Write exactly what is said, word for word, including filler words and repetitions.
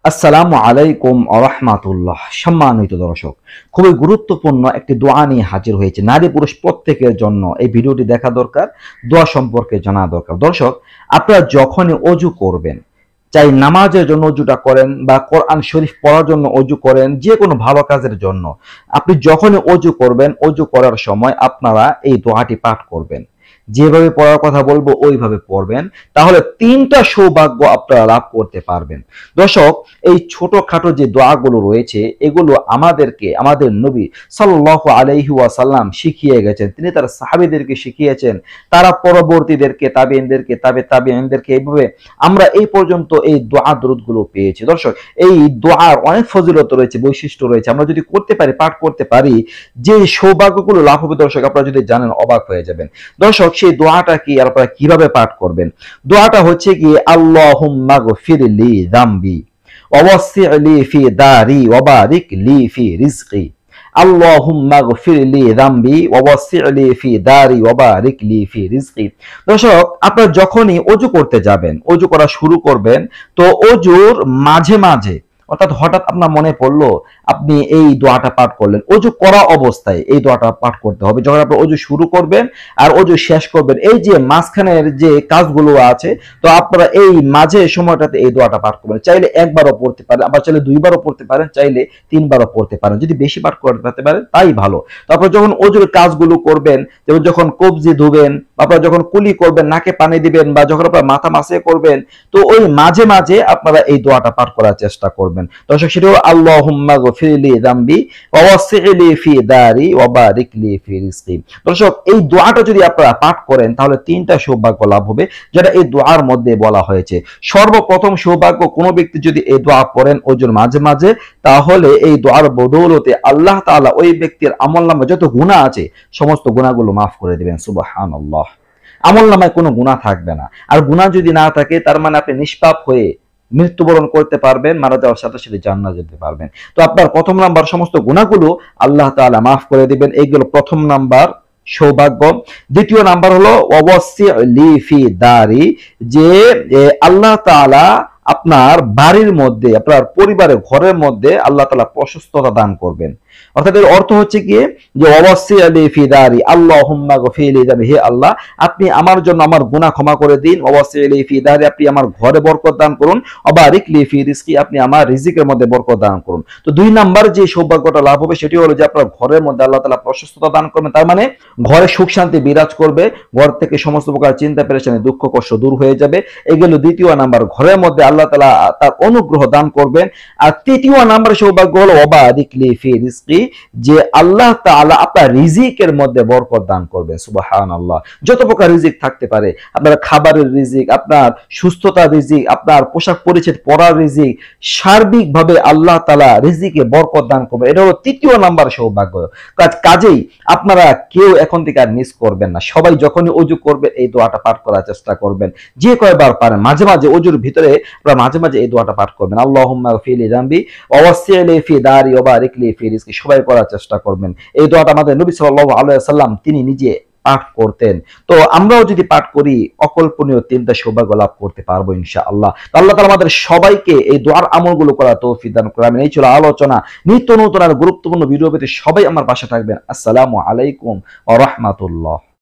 আসসালামু আলাইকুম ওয়া রাহমাতুল্লাহ। সম্মানিত দর্শক, খুবই গুরুত্বপূর্ণ একটি দোয়া নিয়ে হাজির হয়েছে। নারী পুরুষ প্রত্যেকের জন্য এই ভিডিওটি দেখা দরকার, দোয়া সম্পর্কে জানা দরকার। দর্শক, আপনারা যখনই অজু করবেন, চাই নামাজের জন্য অজুটা করেন বা কোরআন শরীফ পড়ার জন্য অজু করেন, যে কোনো ভালো কাজের জন্য আপনি যখনই অজু করবেন, অজু করার সময় আপনারা এই দোয়াটি পাঠ করবেন। যেভাবে পড়ার কথা বলবো ওইভাবে পড়বেন, তাহলে তিনটা সৌভাগ্য আপনারা লাভ করতে পারবেন। দর্শক, এই ছোটখাটো যে দোয়াগুলো রয়েছে এগুলো আমাদেরকে আমাদের নবী সাল্লাল্লাহু আলাইহি ওয়াসাল্লাম শিখিয়ে গেছেন। তিনি তার সাহাবীদেরকে শিখিয়েছেন, তারা পরবর্তীদেরকে, তাবিঈনদেরকে, তাবে তাবিঈনদেরকে, এইভাবে আমরা এই পর্যন্ত এই দোয়া দরুদগুলো পেয়েছি। দর্শক, এই দোয়ার অনেক ফজিলত রয়েছে, বৈশিষ্ট্য রয়েছে। আমরা যদি করতে পারি, পাঠ করতে পারি, যে সৌভাগ্যগুলো লাভ হবে দর্শক, আপনারা যদি জানেন অবাক হয়ে যাবেন। দর্শক, সেই দোয়াটা কি আর আপনারা কিভাবে পাঠ করবেন? দোয়াটা হচ্ছে কি, আল্লাহুম্মা গফিরলি যামবি ওয়াসসি'লি ফি দারি ওয়া বারিক লি ফি রিজকি। আল্লাহুম্মা গফিরলি যামবি ওয়াসসি'লি ফি দারি ওয়া বারিক লি ফি রিজকি। দর্শক, আপনারা যখনই অজু করতে যাবেন, অজু করা শুরু করবেন, তো অজুর মাঝে মাঝে, অর্থাৎ হঠাৎ আপনার মনে পড়লো আপনি এই দোয়াটা পাঠ করলেন, অজু করা অবস্থায় এই দোয়াটা পাঠ করতে হবে। যখন আপনি অজু শুরু করবেন আর অজু শেষ করবেন, এই যে মাঝখানের যে কাজগুলো আছে, তো আপনারা এই মাঝে সময়টাতে এই দোয়াটা পাঠ করবেন। চাইলে একবারও পড়তে পারেন, আবার চাইলে দুইবারও পড়তে পারেন, চাইলে তিনবারও পড়তে পারেন। যদি বেশি পাঠ করতে পারেন তাই ভালো। তারপর যখন অজুর কাজগুলো করবেন, যেমন যখন কবজি ধুবেন, আপনারা যখন কুলি করবেন, নাকে পানি দিবেন, বা যখন আপনারা মাথা মাসে করবেন, তো ওই মাঝে মাঝে আপনারা এই দোয়াটা পাঠ করার চেষ্টা করবেন। দর্শক, সেটা হলো আল্লাহুম্মা গফিরলি যামবি ওয়াসসি'লি ফি দারি ওয়া বারিক লি ফি রিজকি। দর্শক, এই দোয়াটা যদি আপনারা পাঠ করেন তাহলে তিনটা সৌভাগ্য লাভ হবে, যেটা এই দোয়ার মধ্যে বলা হয়েছে। সর্বপ্রথম সৌভাগ্য, কোনো ব্যক্তি যদি এই দোয়া পড়েন ওজুর মাঝে মাঝে, তাহলে এই দোয়ার বদৌলতে আল্লাহ তাআলা ওই ব্যক্তির আমলনামায় যত গুনাহ আছে সমস্ত গুনাহগুলো মাফ করে দিবেন। সুবহানাল্লাহ। আমলনামায় কোনো গুনাহ থাকবে না। আর গুনাহ যদি না থাকে, তার মানে আপনি নিষ্পাপ হয়ে মৃত্যুবরণ করতে পারবেন, মারা যাওয়ার সাথে সাথে জান্নাত যেতে পারবেন। তো আপনার প্রথম নাম্বার, সমস্ত গুনাহগুলো আল্লাহ তাআলা মাফ করে দিবেন। এইগুলো প্রথম নাম্বার সৌভাগ্য। দ্বিতীয় নাম্বার হলো ওয়াসসি'লি ফি দারি, যে আল্লাহ তাআলা আপনার বাড়ির মধ্যে, আপনার পরিবারের ঘরের মধ্যে আল্লাহ তাআলা প্রশস্ততা দান করবেন। অর্থাৎ এর অর্থ হচ্ছে কি, যে ওয়াসসি'লি ফি দারি আল্লাহুম্মা গফিরলি যামবি, হে আল্লাহ আপনি আমার জন্য আমার গুনাহ ক্ষমা করে দিন। ওয়াসসি'লি ফি দারি, আপনি আমার ঘরে বরকত দান করুন। ওয়া বারিক লি ফি রিজকি, আপনি আমার রিজিকের মধ্যে বরকত দান করুন। তো দুই নাম্বার যে সৌভাগ্যটা লাভ হবে সেটি হলো যে আপনার ঘরের মধ্যে আল্লাহ তাআলা প্রশস্ততা দান করবেন। তার মানে ঘরে সুখ শান্তি বিরাজ করবে, ঘর থেকে সমস্ত প্রকার চিন্তা পেরেশানি, দুঃখ কষ্ট দূর হয়ে যাবে। এগুলো দ্বিতীয় নাম্বার, ঘরের মধ্যে আল্লাহ তাআলা তার অনুগ্রহ দান করবেন। আর তৃতীয় নাম্বার সৌভাগ্য হলো ওয়া বারিক লি ফি রিজকি, যে আল্লাহ তাআলা আপনার রিজিকের মধ্যে বরকত দান করবেন। সুবহানাল্লাহ। যত প্রকার রিজিক থাকতে পারে, আপনার খাবারের রিজিক, আপনার সুস্থতার রিজিক, আপনার পোশাক পরিচ্ছদ পরার রিজিক, সার্বিকভাবে আল্লাহ তাআলা রিজিকে বরকত দান করবেন। এটা হলো তৃতীয় নাম্বার সৌভাগ্য। কাজেই আপনারা কেউ এখন থেকে আর মিস করবেন না। সবাই যখনই অজু করবেন এই দোয়াটা পাঠ করার চেষ্টা করবেন, যে কয়বার পারেন। মাঝে মাঝে অজুর ভিতরে আপনারা মাঝে মাঝে এই দোয়াটা পাঠ করবেন, আল্লাহুম্মা গফিরলি যামবি ওয়াসসি'লি ফি দারি ওয়া বারিক লি ফি রিজকি। সবাই করার চেষ্টা করবেন। এই দোয়াটা আমাদের নবী সাল্লাল্লাহু আলাইহি ওয়াসাল্লাম তিনি নিজে পাঠ করতেন। তো আমরাও যদি পাঠ করি, অকল্পনীয় তিনটা সৌভাগ্য লাভ করতে পারবো ইনশাআল্লাহ। আল্লাহ তাআলা আমাদের সবাইকে এই দোয়ার আমলগুলো করার তৌফিক দান করুন। এই ছিল আলোচনা। নিত্য নতুন আর গুরুত্বপূর্ণ ভিডিও পেতে সবাই আমার পাশে থাকবেন। আসসালামু আলাইকুম ওয়া রাহমাতুল্লাহ।